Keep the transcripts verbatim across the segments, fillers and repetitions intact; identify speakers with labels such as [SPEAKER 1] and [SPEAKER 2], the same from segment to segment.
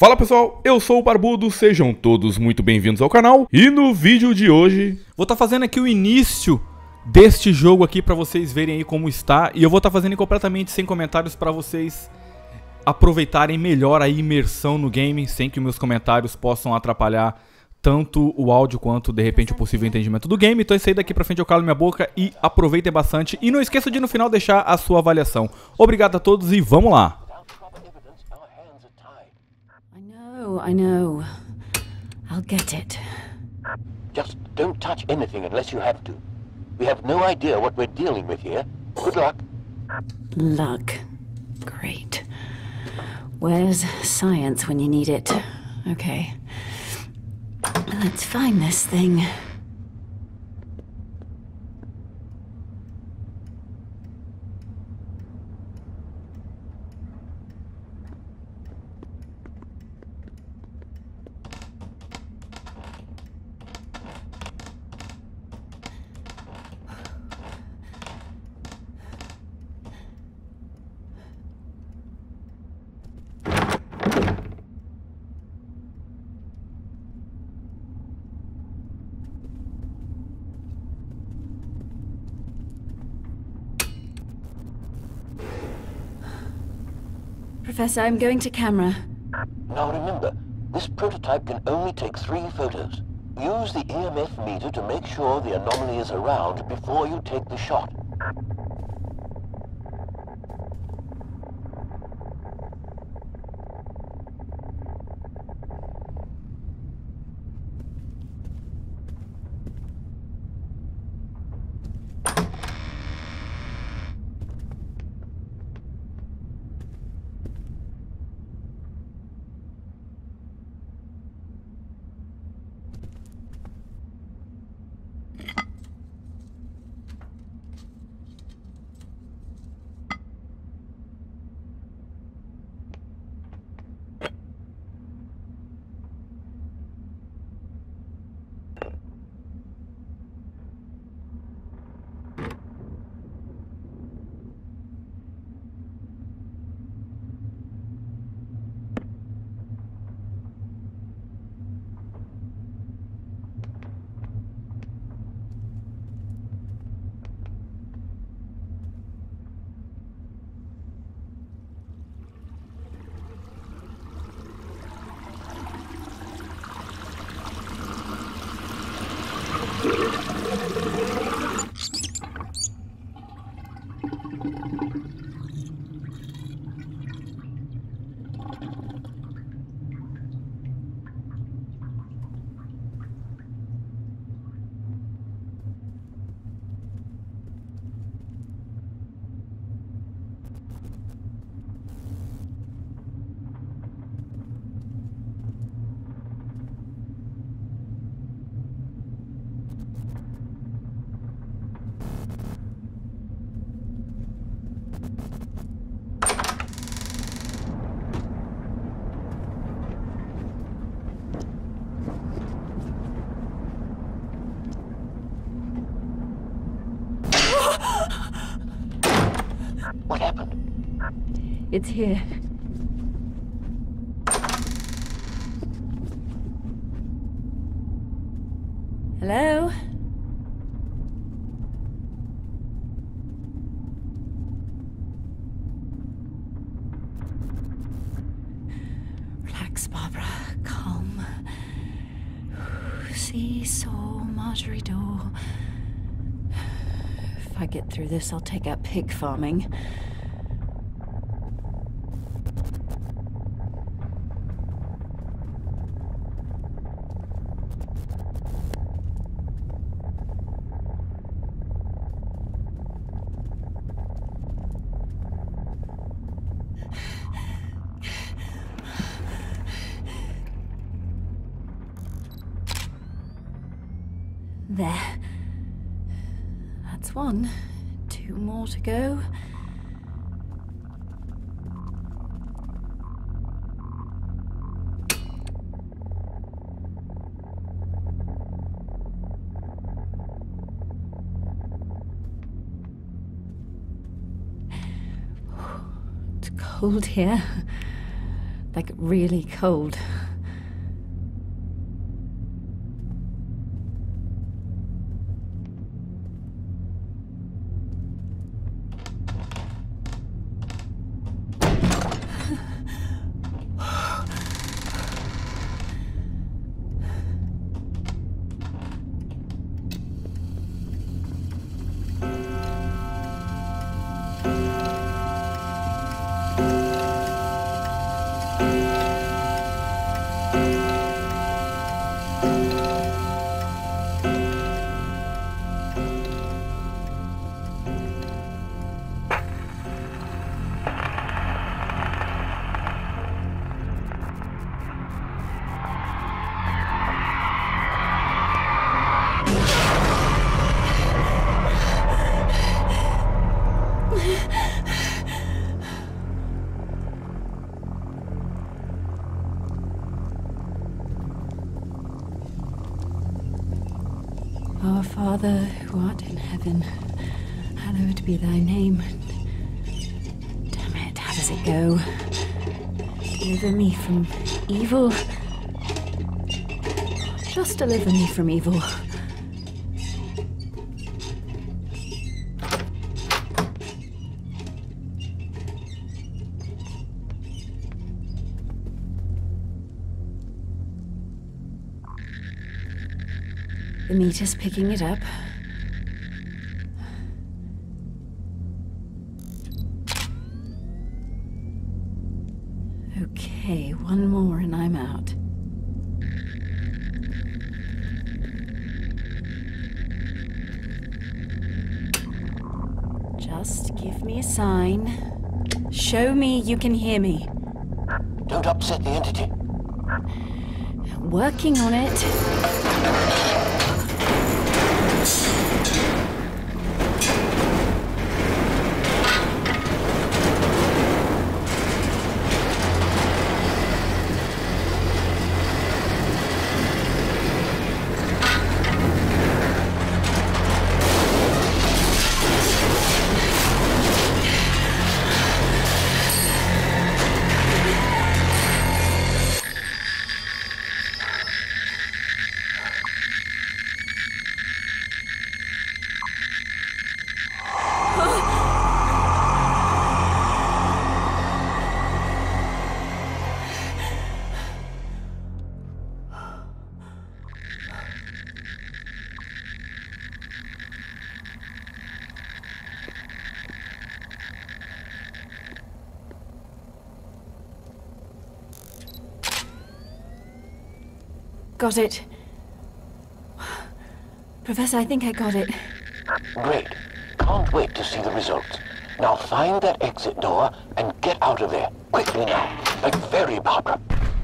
[SPEAKER 1] Fala pessoal, eu sou o Barbudo, sejam todos muito bem-vindos ao canal. E no vídeo de hoje vou estar fazendo aqui o início deste jogo aqui pra vocês verem aí como está. E eu vou estar fazendo completamente sem comentários pra vocês aproveitarem melhor a imersão no game, sem que meus comentários possam atrapalhar tanto o áudio quanto de repente o possível entendimento do game. Então é isso aí, daqui pra frente eu calo minha boca e aproveitem bastante. E não esqueça de no final deixar a sua avaliação. Obrigado a todos e vamos lá!
[SPEAKER 2] I know. I'll get it.
[SPEAKER 3] Just don't touch anything unless you have to. We have no idea what we're dealing with here. Good luck.
[SPEAKER 2] Luck. Great. Where's science when you need it? Okay. Let's find this thing. Professor, I'm going to camera.
[SPEAKER 3] Now remember, this prototype can only take three photos. Use the E M F meter to make sure the anomaly is around before you take the shot. What happened?
[SPEAKER 2] It's here. Hello? Relax, Barbara. Calm. See, saw, Marjorie door. If I get through this, I'll take up pig farming. There. That's one. Two more to go. It's cold here. Like really cold. Our Father, who art in heaven, hallowed be thy name. Damn it, how does it go? Deliver me from evil. Just deliver me from evil. The meter's picking it up. Okay, one more and I'm out. Just give me a sign. Show me you can hear me.
[SPEAKER 3] Don't upset the entity.
[SPEAKER 2] Working on it. Got it. Professor, I think I got it.
[SPEAKER 3] Great. Can't wait to see the results. Now find that exit door and get out of there. Quickly now. Like very, Barbara.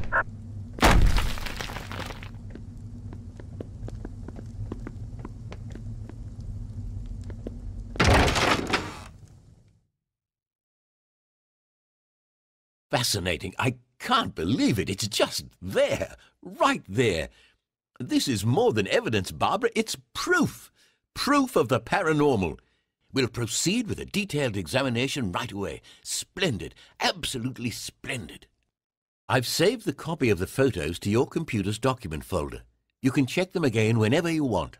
[SPEAKER 4] Fascinating. I can't believe it. It's just there. Right there. This is more than evidence, Barbara. It's proof. Proof of the paranormal. We'll proceed with a detailed examination right away. Splendid. Absolutely splendid. I've saved the copy of the photos to your computer's document folder. You can check them again whenever you want.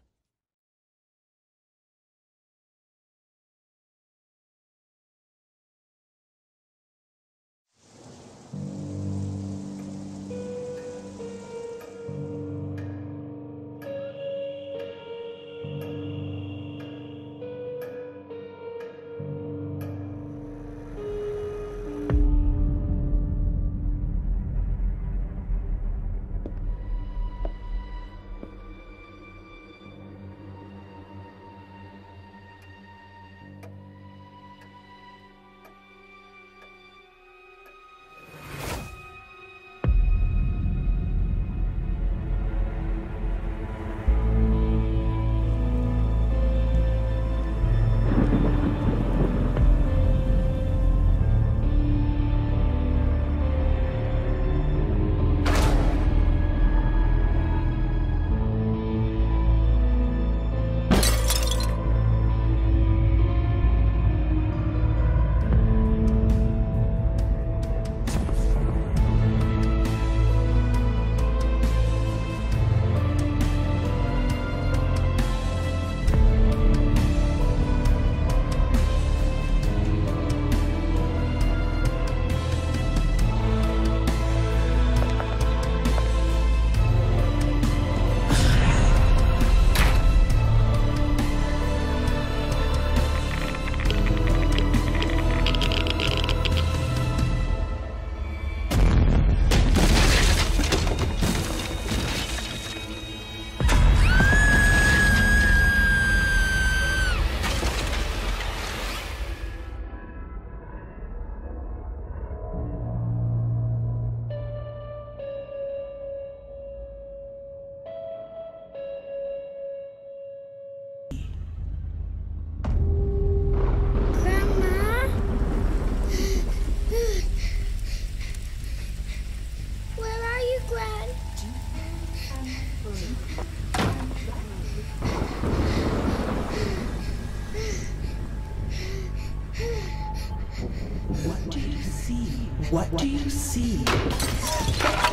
[SPEAKER 5] What do you see? What do you see?